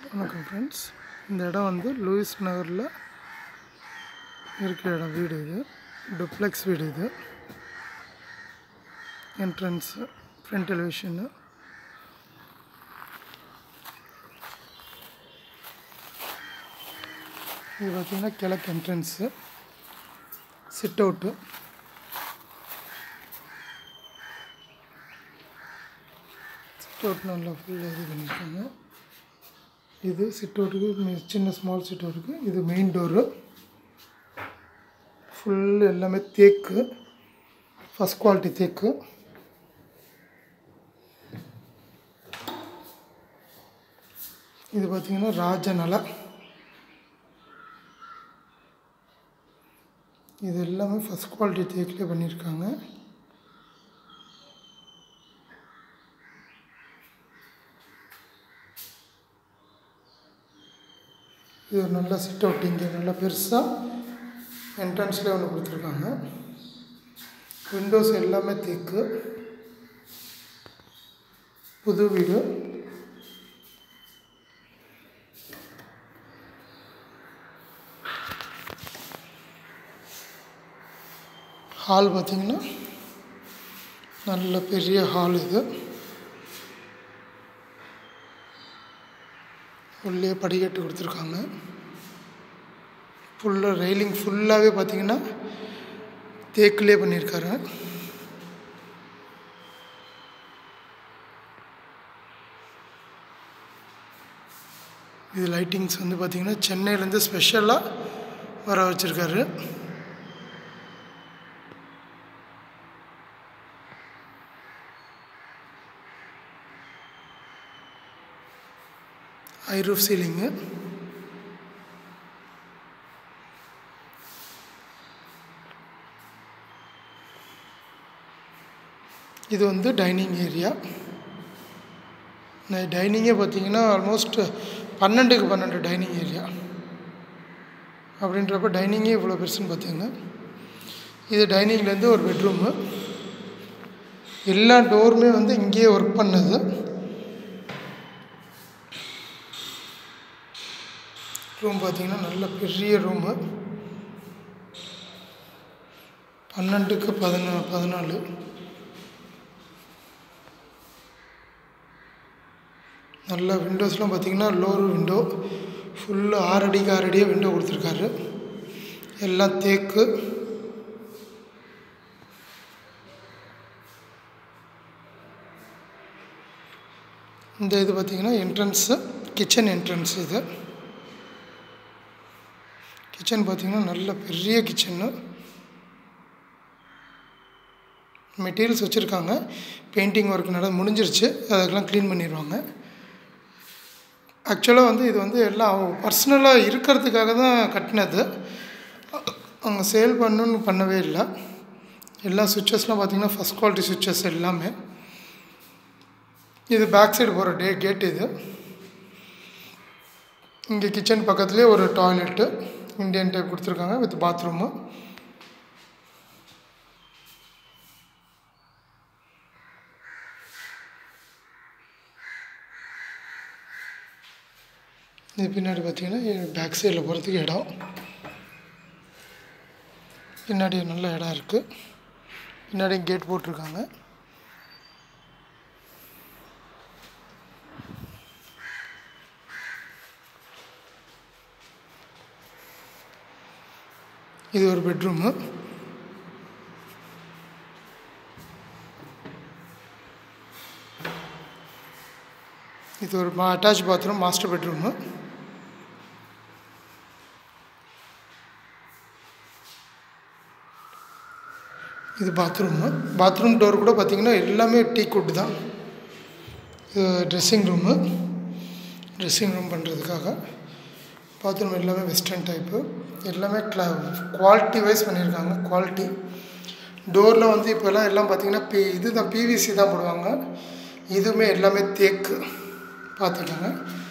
வணக்கம் ஃப்ரெண்ட்ஸ், இந்த இடம் வந்து லூயிஸ் நகரில் இருக்கிற இடம். வீடு இது டூப்ளெக்ஸ் வீடு. இது என்ட்ரன்ஸு, ஃப்ரண்ட் எலிவேஷனு. இது பார்த்திங்கன்னா கிழக்கு entrance, sit out. Sit out நல்லா ஃபுல்லாக இது பண்ணியிருக்காங்க. இது சிட் அவுட்டுக்கு சின்ன ஸ்மால் சிட் அவுட்டுக்கு இது மெயின் டோரு. ஃபுல் எல்லாமே தேக்கு, ஃபஸ்ட் குவாலிட்டி தேக்கு. இது பார்த்திங்கன்னா ராஜநல. இது எல்லாமே ஃபஸ்ட் குவாலிட்டி தேக்கிலே பண்ணியிருக்காங்க. இது ஒரு நல்ல சிட் அவுட். இங்கே நல்லா பெருசாக என்ட்ரன்ஸ்லேயே ஒன்று கொடுத்துருக்காங்க. விண்டோஸ் எல்லாமே தேக்கு, புது வீடு. ஹால் பார்த்திங்கன்னா நல்ல பெரிய ஹால். இது உள்ளே படிக்கட்டு கொடுத்துருக்காங்க. ஃபுல்லாக ரெயிலிங் ஃபுல்லாகவே பார்த்திங்கன்னா தேக்கிலே பண்ணியிருக்காரு. இது லைட்டிங்ஸ் வந்து பார்த்திங்கன்னா சென்னையிலேருந்து ஸ்பெஷலாக வர வச்சுருக்காரு. High roof ceiling. இது வந்து டைனிங் ஏரியா. டைனிங்கே பார்த்திங்கன்னா ஆல்மோஸ்ட் 12க்கு 12 டைனிங் ஏரியா. அப்படின்றப்ப டைனிங்கே இவ்வளோ பெருசுன்னு பார்த்திங்கன்னா இது டைனிங்லேருந்து ஒரு பெட்ரூமு. எல்லா டோருமே வந்து இங்கேயே ஒர்க் பண்ணது. ரூம் பார்த்திங்கன்னா நல்ல பெரிய ரூமு. 12க்கு 14. நல்ல விண்டோஸ்லாம் பார்த்திங்கன்னா லோரு விண்டோ. ஃபுல்லு 6 அடிக்கு 6 அடியாக விண்டோ கொடுத்துருக்காரு. எல்லாம் தேக்கு. இந்த இது பார்த்திங்கன்னா என்ட்ரன்ஸு, கிச்சன் என்ட்ரன்ஸ். இது கிச்சன் பார்த்திங்கன்னா நல்ல பெரிய கிச்சன்னு. மெட்டீரியல்ஸ் வச்சுருக்காங்க. பெயிண்டிங் ஒர்க் முடிஞ்சிருச்சு. அதுக்கெல்லாம் க்ளீன் பண்ணிடுவாங்க. ஆக்சுவலாக வந்து இது வந்து எல்லாம் அவங்க பர்சனலாக இருக்கிறதுக்காக தான் கட்டினது. அவங்க சேல் பண்ணணுன்னு பண்ணவே இல்லை. எல்லா சுவிட்சஸ்லாம் பார்த்திங்கன்னா ஃபஸ்ட் குவாலிட்டி சுவிட்சஸ் எல்லாமே. இது பேக் சைடு போகிற கேட். இது இங்கே கிச்சன் பக்கத்துலேயே ஒரு டாய்லெட்டு இண்டியன் டைப் கொடுத்துருக்காங்க வித் பாத்ரூமு. இது பின்னாடி பார்த்திங்கன்னா பேக் சைடில் போகிறதுக்கு இடம். பின்னாடி நல்ல இடம் இருக்குது. பின்னாடி கேட் போட்டிருக்காங்க. இது ஒரு பெட்ரூமு. இது ஒரு அட்டாச் பாத்ரூம், மாஸ்டர் பெட்ரூமு. இது பாத்ரூமு. பாத்ரூம் டோர் கூட பார்த்திங்கன்னா எல்லாமே டீக் வுட் தான். இது ட்ரெஸ்ஸிங் ரூமு. ட்ரெஸ்ஸிங் ரூம் பண்ணுறதுக்காக பாத்ரூம் எல்லாமே வெஸ்டர்ன் டைப்பு. எல்லாமே குவாலிட்டி வைஸ் பண்ணியிருக்காங்க. குவாலிட்டி டோரில் வந்து இப்போல்லாம் எல்லாம் பார்த்திங்கன்னா இது தான் பிவிசி தான் போடுவாங்க. இதுவுமே எல்லாமே தேக்கு பார்த்துக்கோங்க.